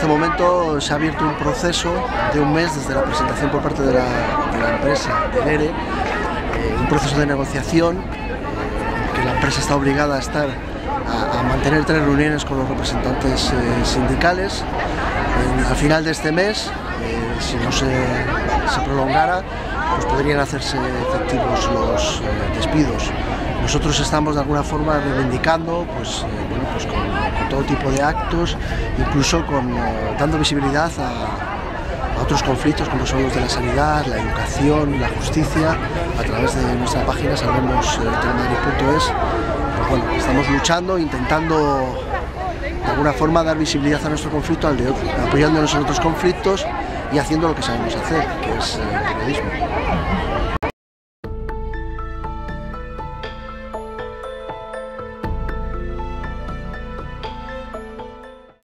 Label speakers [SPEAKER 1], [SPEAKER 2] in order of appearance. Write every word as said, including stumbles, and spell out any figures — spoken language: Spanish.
[SPEAKER 1] momento se ha abierto un proceso de un mes desde la presentación por parte de la, de la empresa, del E R E, eh, un proceso de negociación eh, en que la empresa está obligada a estar a, a mantener tres reuniones con los representantes eh, sindicales. En, al final de este mes, eh, si no se, se prolongara, pues podrían hacerse efectivos los eh, despidos. Nosotros estamos de alguna forma reivindicando, pues, eh, bueno, pues con, con todo tipo de actos, incluso con, eh, dando visibilidad a, a otros conflictos como son los de la sanidad, la educación, la justicia, a través de nuestra página salvemos telemadrid punto es. Pues bueno, estamos luchando, intentando de alguna forma dar visibilidad a nuestro conflicto, al de otro, apoyándonos en otros conflictos y haciendo lo que sabemos hacer, que es eh, periodismo.